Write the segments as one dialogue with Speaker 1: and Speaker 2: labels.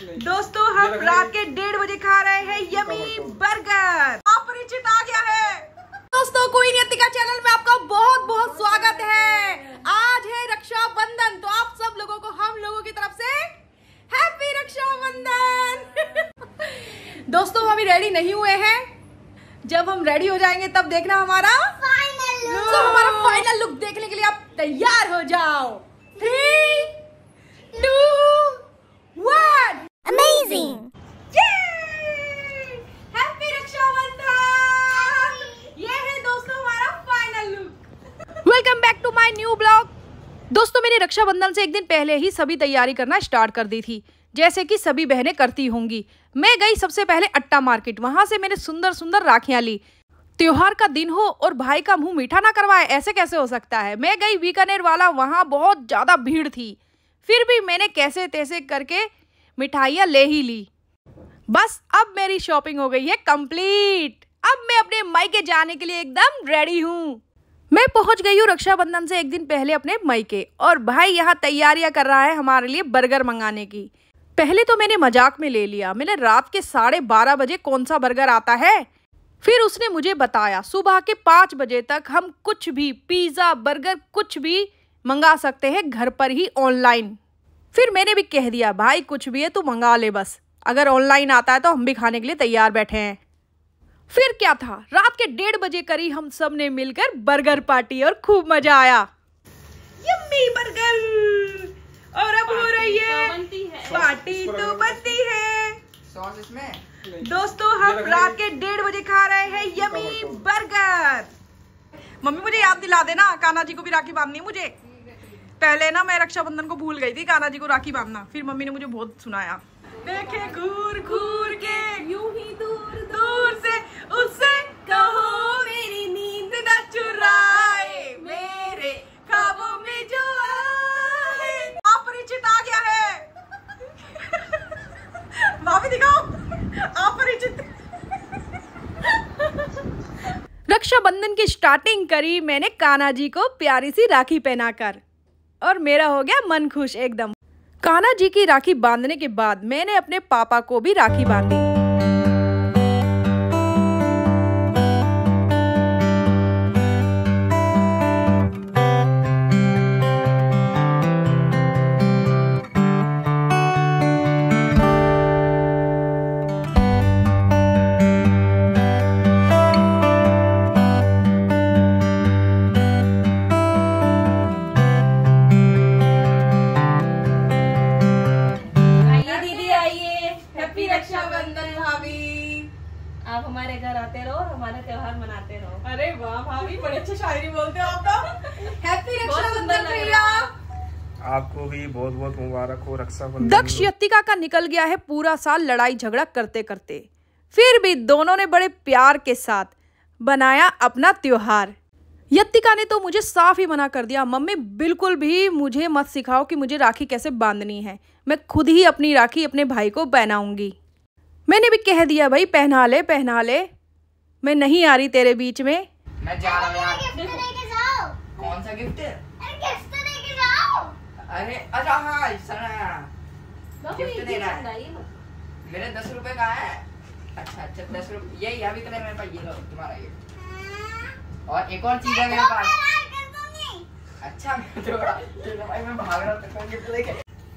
Speaker 1: दोस्तों हम रात के 1:30 बजे खा रहे हैं यमी बर्गर। अपरिचित आ गया है। दोस्तों क्वीन यतिका चैनल में आपका बहुत बहुत स्वागत है। आज है रक्षाबंधन, तो आप सब लोगों को हम लोगों की तरफ से हैप्पी रक्षाबंधन। दोस्तों अभी रेडी नहीं हुए हैं, जब हम रेडी हो जाएंगे तब देखना हमारा फाइनल लुक। तो हमारा फाइनल लुक देखने के लिए आप तैयार हो जाओ। 3, 2, 1 अमेजिंग। हैप्पी रक्षाबंधन। ये है दोस्तों हमारा final look. Welcome back to my new blog. दोस्तों मैंने रक्षाबंधन से एक दिन पहले ही सभी तैयारी करना स्टार्ट कर दी थी, जैसे कि सभी बहनें करती होंगी। मैं गई सबसे पहले अट्टा मार्केट, वहां से मैंने सुंदर सुंदर राखियां ली। त्योहार का दिन हो और भाई का मुंह मीठा ना करवाए, ऐसे कैसे हो सकता है। मैं गई बीकानेर वाला, वहां बहुत ज्यादा भीड़ थी, फिर भी मैंने कैसे तैसे करके मिठाइयाँ ले ही ली। बस अब मेरी शॉपिंग हो गई है कंप्लीट। अब मैं अपने मायके जाने के लिए एकदम रेडी हूँ। मैं पहुंच गई हूँ रक्षाबंधन से एक दिन पहले अपने मायके, और भाई यहाँ तैयारियां कर रहा है हमारे लिए बर्गर मंगाने की। पहले तो मैंने मजाक में ले लिया, मैंने रात के 12:30 बजे कौन सा बर्गर आता है। फिर उसने मुझे बताया सुबह के 5 बजे तक हम कुछ भी, पिज्जा बर्गर कुछ भी मंगा सकते हैं घर पर ही ऑनलाइन। फिर मैंने भी कह दिया भाई कुछ भी है तू मंगा ले, बस अगर ऑनलाइन आता है तो हम भी खाने के लिए तैयार बैठे हैं। फिर क्या था, रात के 1:30 बजे करी हम सब ने मिलकर बर्गर पार्टी और खूब मजा आया। Yummy burger. और अब हो रही है पार्टी तो बनती है।
Speaker 2: सॉस इसमें।
Speaker 1: दोस्तों हम रात के 1:30 बजे खा रहे हैं यमी बर्गर। मम्मी मुझे याद दिला देना, कान्हा जी को भी राखी बांधनी है मुझे। पहले ना मैं रक्षाबंधन को भूल गई थी कान्हा जी को राखी बांधना, फिर मम्मी ने मुझे बहुत सुनाया। देखे घूर घूर के यूं ही दूर दूर से उससे कहो मेरी नींद न चुराए, मेरे ख्वाबों में जो आए। अपरिचित आ गया है। भाभी दिखाओ अपरिचित। रक्षाबंधन की स्टार्टिंग करी मैंने कान्हा जी को प्यारी सी राखी पहनाकर, और मेरा हो गया मन खुश एकदम। कान्हा जी की राखी बांधने के बाद मैंने अपने पापा को भी राखी बांधी। रक्षाबंधन भाभी,
Speaker 3: आप हमारे घर आते रहो, हमारे त्योहार मनाते रहो।
Speaker 1: अरे वाह भाभी, बड़ी अच्छी शायरी बोलते हो आप तो। हैप्पी रक्षाबंधन भैया।
Speaker 2: आपको भी बहुत बहुत मुबारक हो रक्षाबंधन।
Speaker 1: दक्ष यतिका का निकल गया है पूरा साल लड़ाई झगड़ा करते करते, फिर भी दोनों ने बड़े प्यार के साथ बनाया अपना त्योहार। यतिका ने तो मुझे साफ ही मना कर दिया, मम्मी बिल्कुल भी मुझे मत सिखाओ कि मुझे राखी कैसे बांधनी है, मैं खुद ही अपनी राखी अपने भाई को पहनाऊंगी। मैंने भी कह दिया भाई पहना ले पहना ले, मैं नहीं आ रही तेरे बीच में।
Speaker 2: मैं जा रहा हूँ यार।
Speaker 3: गिफ्ट लेके जाओ।
Speaker 2: कौन सा गिफ्ट?
Speaker 3: अरे गिफ्ट लेके जाओ।
Speaker 2: अरे अच्छा हाँ गिफ्ट देना है। मेरे 10 रुपए का है। अच्छा 10 रुपए यही अभी तो मेरे पास, ये लो तुम्हारा गिफ्ट। और एक और चीज है मेरे पास। अच्छा तो भाई मैं भाग रहा था गिफ्ट लेके।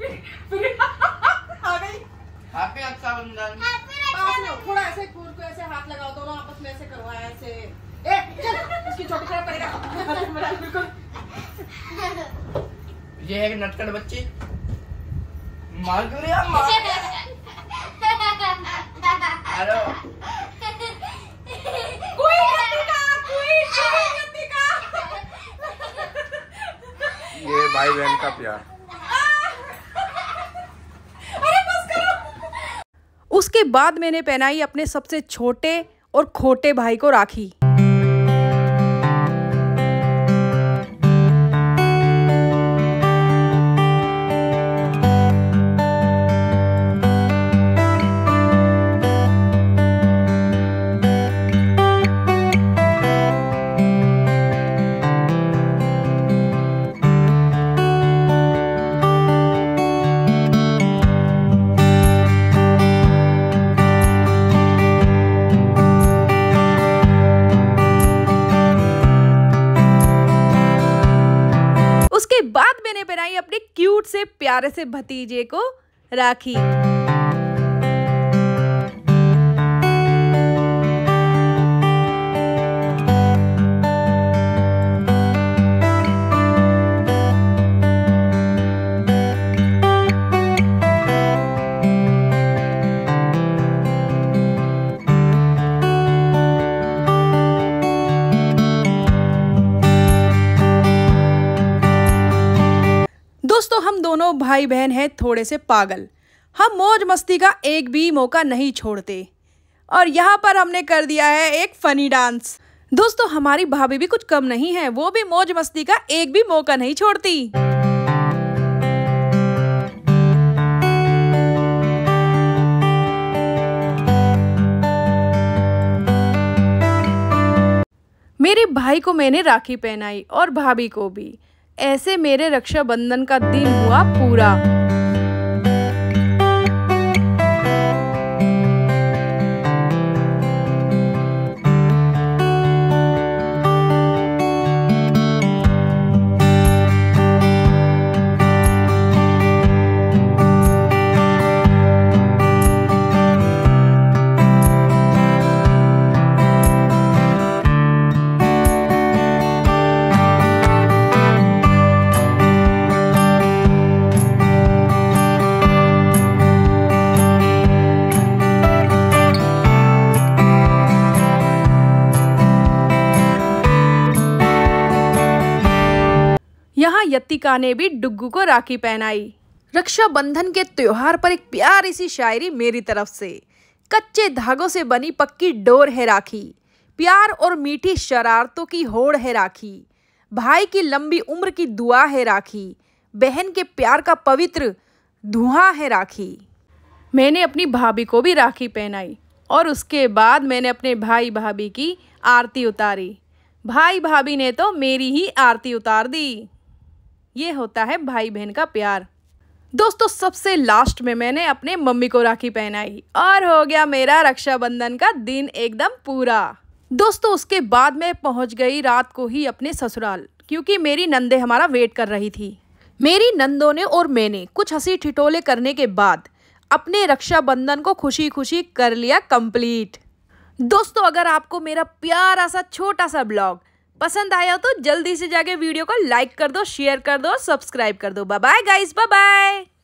Speaker 1: आ गई।
Speaker 2: हैप्पी रक्षाबंधन।
Speaker 1: थोड़ा ऐसे कूद को ऐसे हाथ लगाओ, दोनों आपस में ऐसे करवाए ऐसे। ए चल इसकी छोटी खराब करेगा बिल्कुल।
Speaker 2: ये है नटखट बच्ची। मार क्यों रही मार। हेलो ये भाई बहन का प्यार।
Speaker 1: उसके बाद मैंने पहनाई अपने सबसे छोटे और खोटे भाई को राखी। से प्यारे से भतीजे को राखी। दोस्तों हम दोनों भाई बहन हैं थोड़े से पागल। हम मौज मस्ती का एक भी मौका नहीं छोड़ते और यहाँ पर हमने कर दिया है एक फनी डांस। दोस्तों हमारी भाभी भी कुछ कम नहीं है, वो भी मौज मस्ती का एक भी मौका नहीं छोड़ती। मेरे भाई को मैंने राखी पहनाई और भाभी को भी। ऐसे मेरे रक्षाबंधन का दिन हुआ पूरा। यहाँ यतिका ने भी डुग्गू को राखी पहनाई। रक्षाबंधन के त्योहार पर एक प्यारी सी शायरी मेरी तरफ से। कच्चे धागों से बनी पक्की डोर है राखी, प्यार और मीठी शरारतों की होड़ है राखी, भाई की लंबी उम्र की दुआ है राखी, बहन के प्यार का पवित्र धुआं है राखी। मैंने अपनी भाभी को भी राखी पहनाई और उसके बाद मैंने अपने भाई भाभी की आरती उतारी। भाई भाभी ने तो मेरी ही आरती उतार दी। ये होता है भाई बहन का प्यार। दोस्तों सबसे लास्ट में मैंने अपने मम्मी को राखी पहनाई और हो गया मेरा रक्षाबंधन का दिन एकदम पूरा। दोस्तों उसके बाद मैं पहुंच गई रात को ही अपने ससुराल, क्योंकि मेरी नंदे हमारा वेट कर रही थी। मेरी नंदों ने और मैंने कुछ हंसी ठिठोले करने के बाद अपने रक्षाबंधन को खुशी खुशी कर लिया कंप्लीट। दोस्तों अगर आपको मेरा प्यारा सा छोटा सा ब्लॉग पसंद आया तो जल्दी से जाके वीडियो को लाइक कर दो, शेयर कर दो, सब्सक्राइब कर दो। Bye bye guys, bye bye.